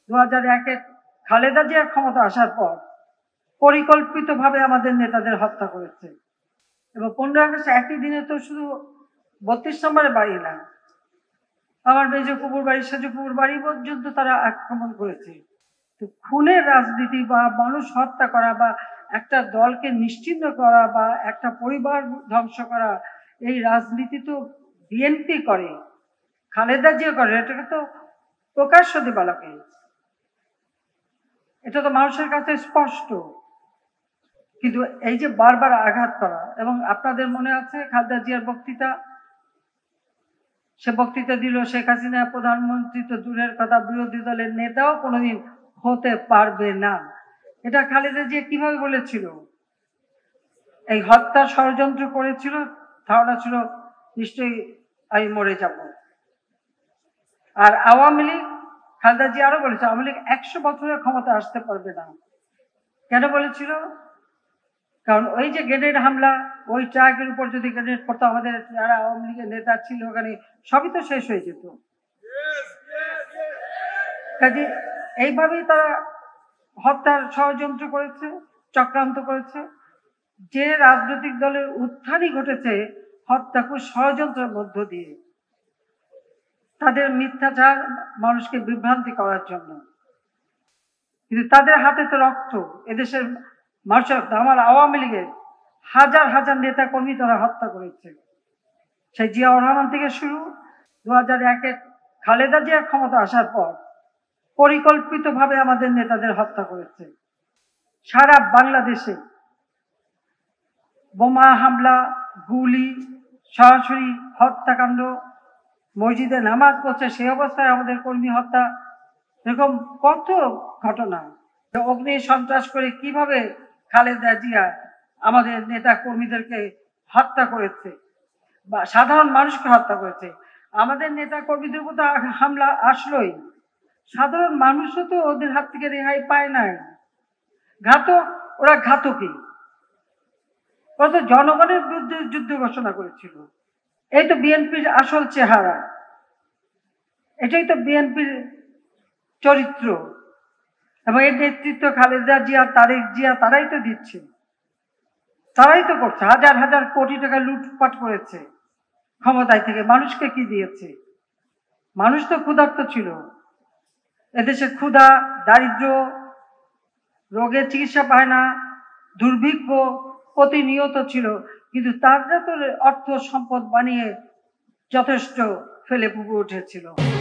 2001-এ খালেদা জিয়া ক্ষমতা আসার পর পরিকল্পিতভাবে আমাদের নেতাদের হত্যা করেছে। এবং 15 আগস্ট একই দিনে তো শুধু 32 নম্বরে বাড়ি না, আমার মেজ কুকুর বাড়ি, সেজ কুকুর বাড়ি পর্যন্ত তারা আক্রমণ করেছে। তো খুনের রাজনীতি বা মানুষ হত্যা করা বা একটা দলকে নিশ্চিহ্ন করা বা একটা পরিবার ধ্বংস করা, এই রাজনীতি তো বিএনপি করে, খালেদা জিয়া করে। এটাকে তো প্রকাশ্য দেবালকে, এটা তো মানুষের কাছে স্পষ্ট। কিন্তু এই যে বারবার আঘাত করা, এবং আপনাদের মনে আছে খালেদা জিয়ার বক্তৃতা, সে বক্তৃতা দিল শেখ হাসিনা প্রধানমন্ত্রী তো দূরের কথা, বিরোধী দলের নেতাও কোনোদিন হতে পারবে না। এটা খালেদা জিয়া কিভাবে বলেছিল? এই হত্যার ষড়যন্ত্র করেছিল, ধারণা ছিল নিশ্চয়ই আমি মরে যাব। আর আওয়ামী লীগ, খালেদা জিয়া আরো বলেছে আওয়ামী লীগ 100 বছরের ক্ষমতা আসতে পারবে না। কেন বলেছিল? কারণ ওই যে গ্রেনেড হামলা, ওই ট্রাকের উপর যদি গ্রেনেড পড়তো, আমাদের যারা আওয়ামী লীগের নেতা ছিল ওখানে সবই তো শেষ হয়ে যেত। কাজে এইভাবেই তারা হত্যার ষড়যন্ত্র করেছে, চক্রান্ত করেছে। যে রাজনৈতিক দলের উত্থানই ঘটেছে হত্যাকে ষড়যন্ত্রের মধ্য দিয়ে, তাদের মিথ্যাচার, মানুষকে বিভ্রান্তি করার জন্য। কিন্তু তাদের হাতে তো রক্ত, এদেশের মানুষের, আমার আওয়ামী লীগের হাজার হাজার নেতা কর্মী তারা হত্যা করেছে। সেই জিয়াউর রহমান থেকে শুরু, 2001-এ খালেদা জিয়া ক্ষমতা আসার পর পরিকল্পিতভাবে আমাদের নেতাদের হত্যা করেছে। সারা বাংলাদেশে বোমা হামলা, গুলি, সরাসরি হত্যাকাণ্ড, মসজিদে নামাজ পড়ছে সেই অবস্থায় আমাদের কর্মী হত্যা, এরকম কত ঘটনা। অগ্নি সন্ত্রাস করে কিভাবে খালেদা জিয়া আমাদের নেতা কর্মীদেরকে হত্যা করেছে বা সাধারণ মানুষকে হত্যা করেছে। আমাদের নেতা কর্মীদের উপর হামলা আসলোই, সাধারণ মানুষও তো ওদের হাত থেকে রেহাই পায় নাই। ঘাতক, ওরা ঘাতকই, ওরা তো জনগণের বিরুদ্ধে যুদ্ধ ঘোষণা করেছিল। এই তো বিএনপির আসল চেহারা, এটাই তো বিএনপির চরিত্র। এবং এর নেতৃত্ব খালেদা জিয়া, তারেক জিয়া, তারাই তো দিচ্ছে, তারাই তো করছে। হাজার হাজার কোটি টাকা লুটপাট করেছে ক্ষমতায় থেকে। মানুষকে কি দিয়েছে? মানুষ তো ক্ষুধার্ত ছিল। এদেশে ক্ষুধা, দারিদ্র, রোগের চিকিৎসা পায় না, দুর্ভিক্ষ প্রতিনিয়ত ছিল। কিন্তু তারা তো অর্থ সম্পদ বানিয়ে যথেষ্ট ফেলে পুকুরে উঠেছিল।